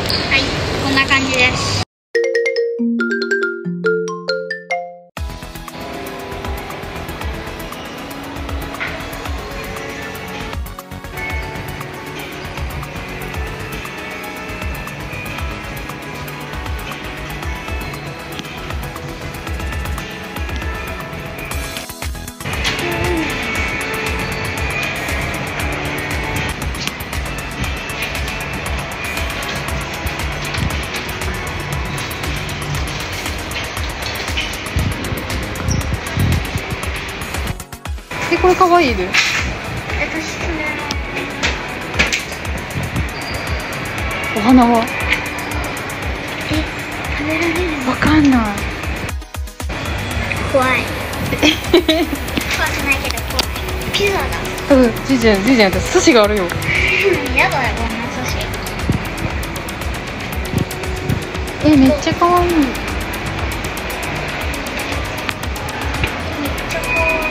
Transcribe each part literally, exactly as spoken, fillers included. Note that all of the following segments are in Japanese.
はい、こんな感じです。 え、これ可愛いで。 私それお花はえ、食べられるの？ わかんない。 怖い。怖くないけど怖い。ピザだ。 うん、じいちゃん、じいちゃん、寿司があるよ。 やだよ、こんな寿司。 え、めっちゃ可愛い。 めっちゃ可愛い。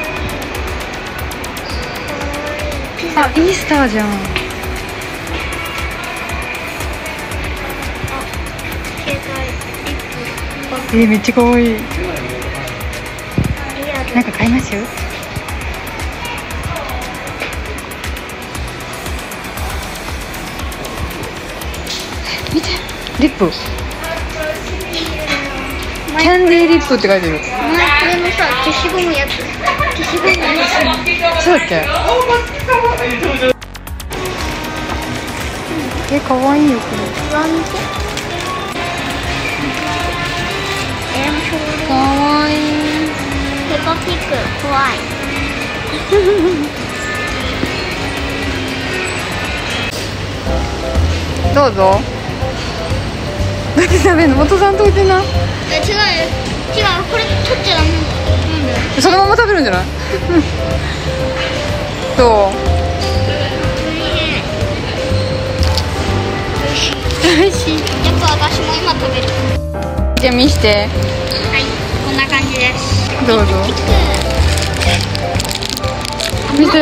ピザ。 あ、イースターじゃん。 携帯えー、めっちゃ可愛い。 ありがとう。 なんか買いましょう。見て、リップ。キャンディーリップって書いてる。 前これのさ、消しゴムやつ。消しゴムやつ。 そうだっけ。え、可愛いよこれ。 うわ、見て。えー、もう可愛い。 ペッパーピック、怖い。 どうぞ。だって食べんの、元さんといてな。 え、違うよ。違う、これ取っちゃダメ。なんだよ。 そのまま食べるんじゃない。どう。美味しい。 やっぱ私も今食べる。 じゃあ見して。 はい、こんな感じです。 どうぞ。 ピック。 見て。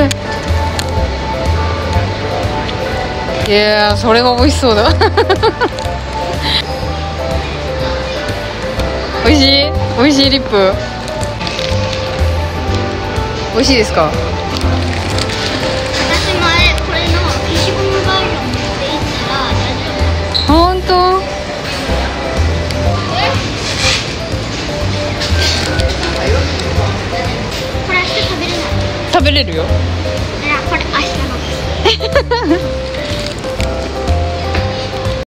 いやー、それは美味しそうだ。美味しい。美味しいリップ。美味しいですか。 私前これの消しゴムバージョン持っていったら大丈夫。 本当。 これ明日食べれない。 食べれるよ。 いや、これ明日の。